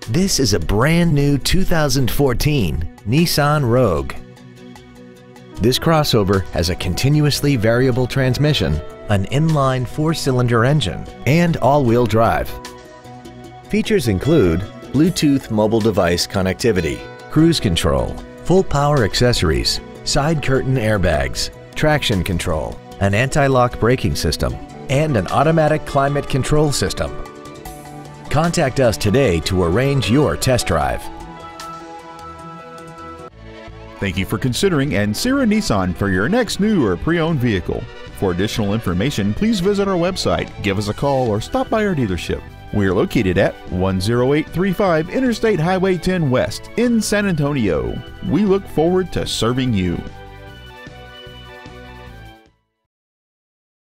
This is a brand new 2014 Nissan Rogue. This crossover has a continuously variable transmission, an inline 4-cylinder engine, and all-wheel drive. Features include Bluetooth mobile device connectivity, cruise control, full power accessories, side curtain airbags, traction control, an anti-lock braking system, and an automatic climate control system. Contact us today to arrange your test drive. Thank you for considering Ancira Nissan for your next new or pre-owned vehicle. For additional information, please visit our website, give us a call, or stop by our dealership. We are located at 10835 Interstate Highway 10 West in San Antonio. We look forward to serving you.